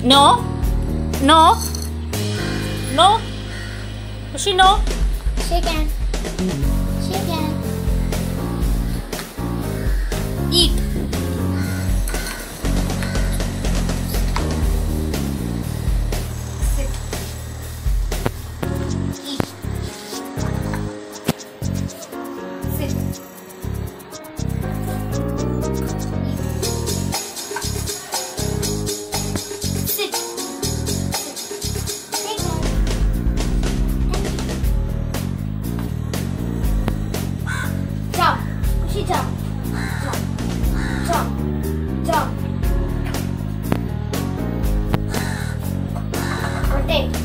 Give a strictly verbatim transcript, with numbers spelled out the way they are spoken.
No. No. No. She no. She can. She can. Eat. Sit. Eat. Sit. Sit. Take one. Jump. She jump. Jump. Jump. Jump. Rotate.